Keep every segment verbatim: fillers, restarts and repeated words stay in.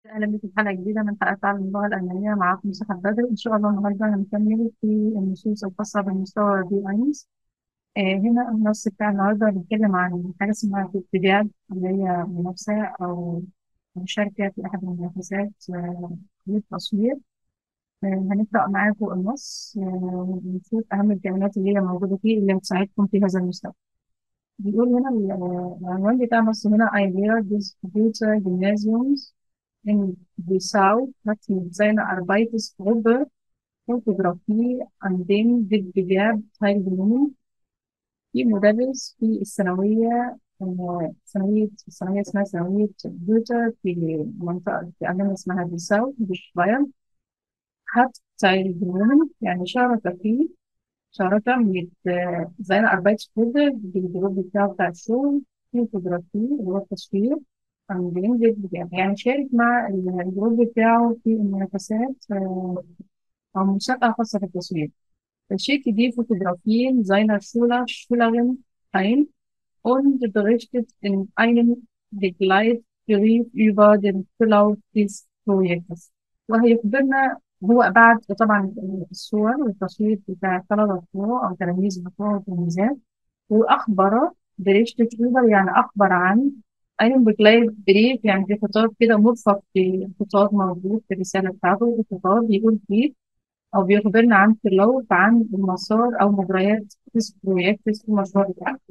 أهلا بك في حلقة جديدة من حلقات تعلم اللغة الألمانية. معاكم مصطفى بدر. إن شاء الله النهاردة هنكمل في النصوص الخاصة بالمستوى بي اينز. آه هنا النص بتاع النهاردة بيتكلم عن حاجة اسمها الاتجاه، اللي هي منافسة أو مشاركة في أحد المنافسات آه، للتصوير. آه هنقرأ معاكم النص آه، ونشوف أهم الكلمات اللي هي موجودة فيه اللي هتساعدكم في هذا المستوى. بيقول هنا ال- آه، العنوان بتاع النص هنا I wear this computer gymnasiums in Dessau hat mit seiner Arbeitsgruppe Fotografie an dem Wettbewerb teilgenommen. في مدرس في الثانوية آه، ثانوية الثانوية اسمها ثانوية جوتا في منطقة في أماكن اسمها ديساو بشباير. hat teilgenommen يعني شارك فيه، شارك mit äh, seiner Arbeitsgruppe بالجروب بتاعه بتاع الشغل في فوتوغرافي اللي هو التصوير عن جنب، يعني شارك مع الجروب بتاعه في المنافسات آه، أو مسابقة خاصة بالتصوير. Schickte die Fotografien seiner Schüler, Schülerin ein und berichtet in einem Begleitbrief über den Verlauf des Projektes. وهيخبرنا هو بعد طبعا الصور والتصوير بتاع الطلبة بتوعه أو تلاميذ بتوعه وتلميذات، وأخبر بريشة يوبر يعني أخبر عن أين بجلايد بريف، يعني في خطاب كده مرفق في خطاب موجود في الرسالة بتاعته، في خطاب بيقول فيه أو بيخبرنا عن تلوث عن المسار أو مجريات البروجكت في المشروع بتاعنا.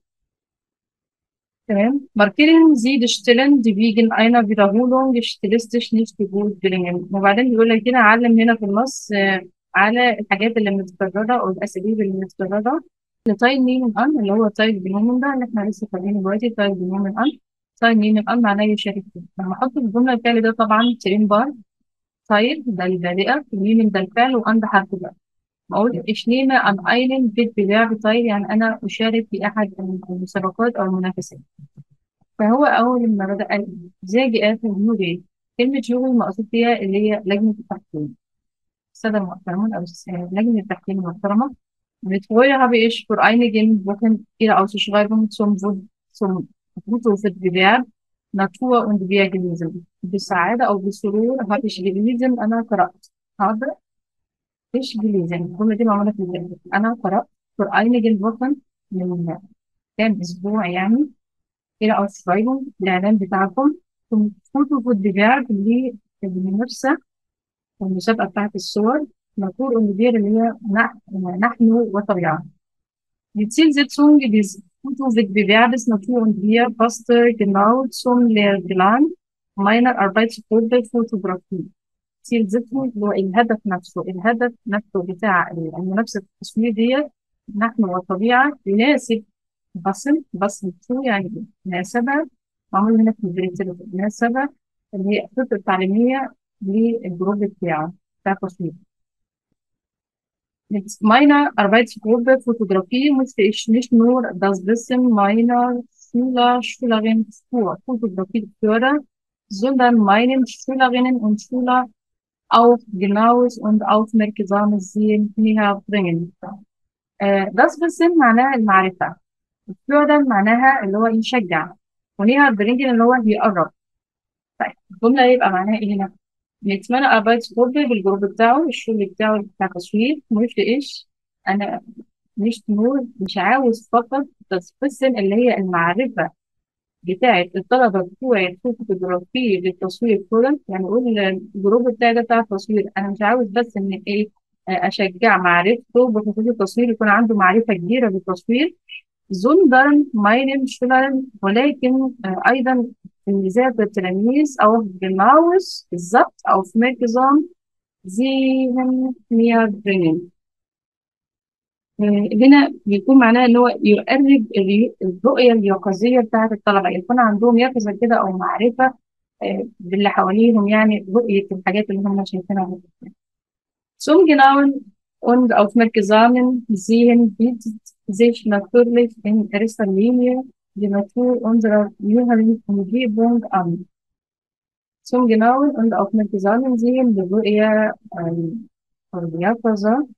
تمام. Markieren Sie die Stellen, die wegen einer Wiederholung stilistisch nicht gut gelingen. وبعدين بيقول لك هنا علم هنا في النص آه، على الحاجات اللي متكررة أو الأساليب اللي متكررة لتايل مين أن اللي هو تايل بنومن ده اللي احنا لسه فاهمينه دلوقتي. تايل بنومن أن تايل مين أن معناه يشارك فيه. لما أحط في الجملة الفعل ده طبعا ترين بار. تايل ده البادئة، مين ده الفعل، وأن ده حرف بقى. أقول ich nehme an einem Wettbewerb teil يعني أنا أشارك في أحد المسابقات أو المنافسات. فهو أول ما بدأ قال زي جاءت الجوري. كلمة جوري المقصود بيها اللي هي لجنة التحكيم، السادة المحترمون أو الس- لجنة التحكيم المحترمة. Mit Freude habe ich vor einigen Wochen Ihre Ausschreibung zum, Wu- zum Fotowettbewerb Natur und Wehr gelesen. بسعادة أو بسرور habe ich gelesen أنا قرأت. هذا إيش gelesen الجملة دي معمولة في الجملة أنا قرأت vor einigen Wochen من كام أسبوع يعني إلى Ausschreibung الإعلان بتاعكم zum Fotowettbewerb للمنافسة والمسابقة بتاعت الصور ناتور und Wehr اللي هي نح- نحن وطبيعة. Die Zielsetzung des Fotowettbewerbs Natur und Wir passte genau zum Lehrplan meiner Arbeitsgruppe Fotografie. Zielsetzung اللي هو الهدف نفسه، الهدف نفسه بتاع المنافسة التصوير دي نحن والطبيعة يناسب بصم بصم تو يعني مناسبة معمول هنا في البريتيري مناسبة اللي هي الخطة التعليمية للجروب بتاعه بتاع التصوير. Mit meiner Arbeitsgruppe Fotografie musste ich nicht nur das Wissen meiner Schüler, Schülerinnen für Fotografie fördern, sondern meinen Schülerinnen und Schüler auch genaues und aufmerksames Sehen näher bringen. آه das Wissen معناها المعرفة، fördern معناها اللي هو يشجع، ونيها bringen اللي هو يقرب. طيب الجملة يبقى معناها ايه هنا؟ نتمنى Arbeitsgruppe بالجروب بتاعه الشغل بتاعه بتاع تصوير مش ايش انا مش نور مش عاوز فقط تسبسم اللي هي المعرفة بتاعة الطلبة بتوع الفوتوغرافي للتصوير كله، يعني أقول الجروب بتاعي ده بتاع التصوير أنا مش عاوز بس إن إيه أشجع معرفته بخصوص التصوير يكون عنده معرفة كبيرة بالتصوير sondern meinen Schülern ولكن آه، أيضا إنجازات التلاميذ أو genaues بالظبط أو في مركزهم sehen näher bringen. آه، هنا بيكون معناها ان هو يقرب الري- الرؤيه اليقظيه بتاعه الطلبه، يكون عندهم يقظه كده او معرفه آه، باللي حواليهم، يعني رؤيه الحاجات اللي هم شايفينها. Zum genauen und aufmerksamen Sehen bietet sich natürlich in erster Linie die Natur unserer jüngeren Umgebung an. Zum genauen und aufmerksamen Sehen بالرؤية آم، أو اليقظة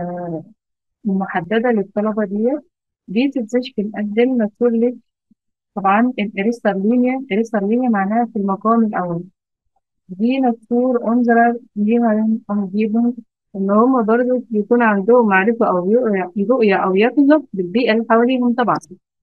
آه، محددة للطلبة دي bietet sich بنقدم natürlich طبعا الإرستالينيا، الإرستالينيا معناها في المقام الأول. دي ناتور أنظر ليها أنجيبهم، إن هم برضه بيكون عندهم معرفة أو رؤية رؤية أو يقظة بالبيئة اللي حواليهم طبعا.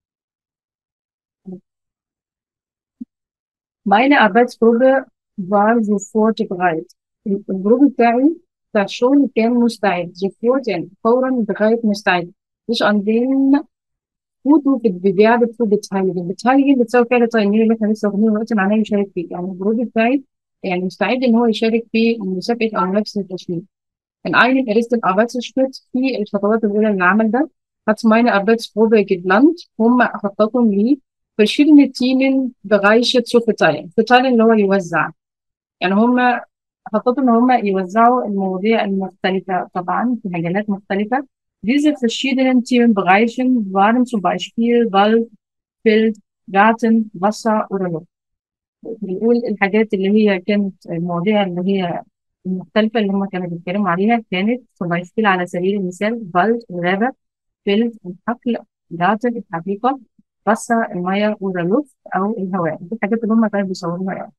Meine Arbeitsgruppe war sofort bereit. الجروب بتاعي بتاع الشغل كان مستعد sofort يعني فورا bereit مستعد. مش عندنا فوتو في البيبيع بتفوت بتهيج بتهيج بتساوي فعل التغيير اللي احنا لسه واخدينه دلوقتي معناه يشارك فيه. يعني الجروب بتاعي يعني مستعد ان هو يشارك في مسابقه او منافسه التشغيل. In einem ersten Arbeitsschritt في الخطوات الأولى للعمل ده hat meine Arbeitsgruppe geplant. هم خططوا لي verschiedene Themenbereiche zu verteilen. verteilen اللي هو يوزع. يعني هم خططوا إن هم يوزعوا المواضيع المختلفة طبعا في مجالات مختلفة. Diese verschiedenen Themenbereiche waren zum Beispiel Wald, Feld, Garten, Wasser oder Luft. بيقول الحاجات اللي هي كانت المواضيع اللي هي المختلفة اللي هم كانوا بيتكلموا عليها كانت فلسطين على سبيل المثال فالد الغابة، فيلد الحقل، جارتن الحقيقة، بصة المية والرلوف أو الهواء. دي الحاجات اللي هم كانوا بيصوروها يعني.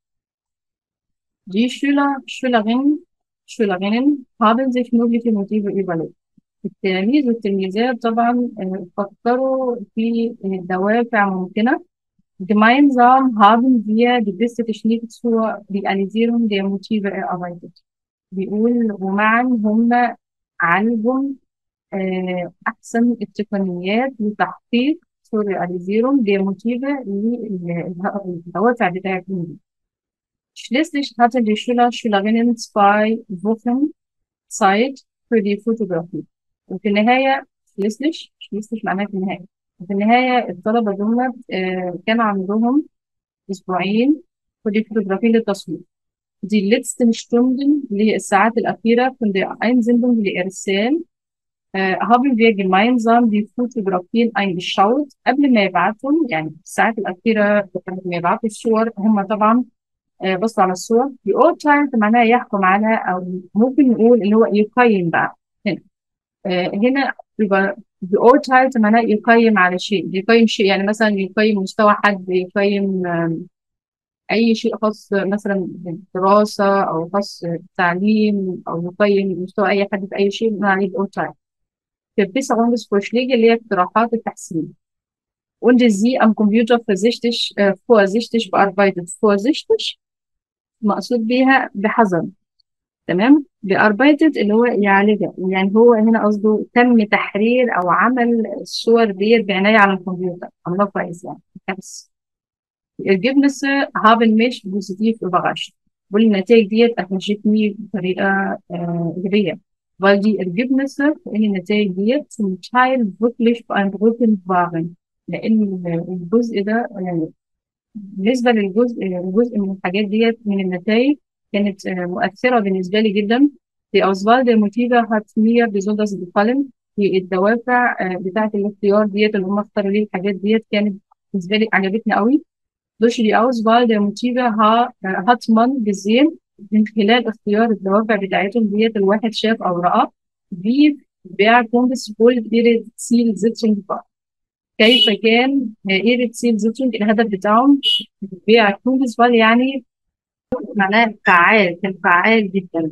Die Schüler, Schülerinnen, Schülerinnen haben sich mögliche Motive überlegt. التلاميذ والتلميذات طبعا آه، فكروا في دوافع ممكنة. Gemeinsam haben wir die beste Technik zur Realisierung der Motive erarbeitet. بيقول ومعا هم عالجوا آه، أحسن التقنيات لتحقيق سورياليزيرون دي موتيفا للدوافع بتاعتهم دي. Schließlich hatten die Schüler Schülerinnen zwei Wochen Zeit für die Fotografie. وفي النهاية schließlich schließlich معناها في النهاية. وفي النهاية الطلبة دول آه، كان عندهم أسبوعين für die Fotografie للتصوير. Die letzten Stunden اللي هي الساعات الأخيرة von der Einsendung لإرسال äh, haben wir gemeinsam die Fotografien eingeschaut قبل ما يبعتهم. يعني الساعات الأخيرة قبل ما يبعتوا الصور هم طبعا آه، بصوا على الصور. beurteilt معناها يحكم على أو ممكن نقول اللي هو يقيم بقى هنا. آه، هنا يبقى beurteilt معناها يقيم على شيء، يقيم شيء يعني مثلا يقيم مستوى حد، يقيم آم، أي شيء خاص مثلا بالدراسة أو خاص بالتعليم أو يقيم مستوى أي حد في أي شيء بنقول عليه beurteilt. Verbesserungsvorschläge اللي هي اقتراحات التحسين. Und sie am Computer vorsichtig, äh, vorsichtig bearbeitet. Vorsichtig مقصود بيها بحذر. تمام. bearbeitet اللي هو يعالجها. يعني هو هنا قصده تم تحرير أو عمل الصور ديت بعناية على الكمبيوتر. الله كويس يعني. بس Ergebnisse haben mich positiv überrascht. والنتائج ديت أفنشتني بطريقة آه، إيجابية. Weil die Ergebnisse in النتائج ديت zum Teil wirklich beeindruckend waren. لأن الجزء ده يعني بالنسبة للجزء الجزء من الحاجات ديت من النتائج كانت آه، مؤثرة بالنسبة لي جدا. Die Auswahl der Motive hat mir besonders gefallen. في الدوافع آه، بتاعة الاختيار ديت اللي هم اختاروا لي الحاجات ديت كانت بالنسبة لي عجبتني قوي. Durch die Auswahl der Motive ha- hat man gesehen من خلال اختيار الدوافع بتاعتهم ديت الواحد شاف أو رأى wie wer wohl ihre Zielsetzung war. كيف كان ihre Zielsetzung الهدف بتاعهم wer wohl يعني معناه فعال، كان فعال جدا.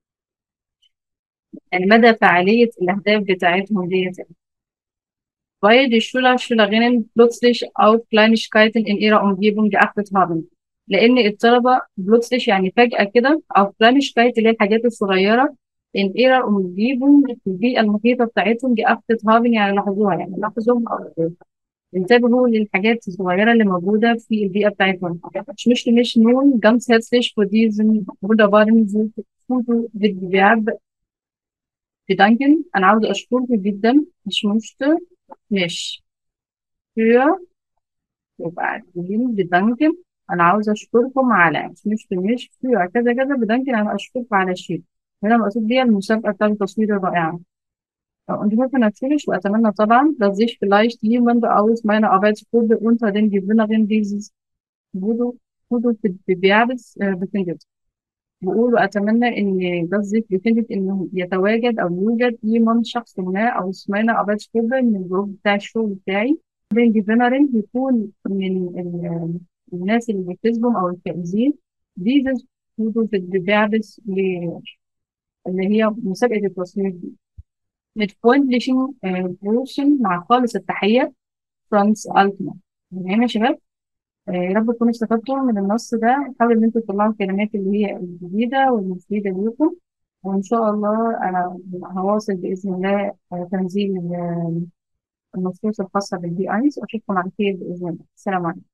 يعني مدى فعالية الأهداف بتاعتهم ديت. Weil die Schüler Schülerinnen plötzlich auf Kleinigkeiten in ihrer Umgebung geachtet haben. لأن الطلبة plötzlich يعني فجأة كده auf Kleinigkeiten اللي هي الحاجات الصغيرة in ihrer Umgebung في البيئة المحيطة بتاعتهم geachtet haben يعني لاحظوها يعني لاحظوهم أو انتبهوا للحاجات الصغيرة اللي موجودة في البيئة بتاعتهم. Ich möchte mich nun ganz herzlich für diesen wunderbaren Fotowettbewerb bedanken. أنا عاوزة أشكركم جدا. Ich möchte mich für وبعدين بدنكن أنا عاوزة أشكركم على مش مش في كذا كذا بدنكن أنا أشكركم على شيء. هنا مقصود بيها المسابقة بتاعت التصوير الرائعة. Und ich hoffe natürlich وأتمنى طبعا dass sich vielleicht jemand aus meiner Arbeitsgruppe unter den Gewinnerinnen dieses Foto Fotowettbewerbs äh, befindet. بقول وأتمنى إن das sich befindet إنه يتواجد أو يوجد jemand شخص ما أو aus meiner Arbeitsgruppe من الجروب بتاع الشغل بتاعي رينج فينرينج بيكون من ال- الناس اللي بيكتسبهم او الفائزين. دي بتدعبس اللي هي مسابقة التصوير دي. mit freundlichen äh, Grüßen مع خالص التحية فرانس ألتمان. يعني يا شباب، آه، يا رب تكونوا استفدتوا من النص ده. حاولوا إن أنتوا تطلعوا الكلمات اللي هي الجديدة والمفيدة ليكم، وإن شاء الله أنا هواصل بإذن الله آه، تنزيل آه، النصوص الخاصة بالبي أينز، وأشوفكم على خير بإذن الله. السلام عليكم.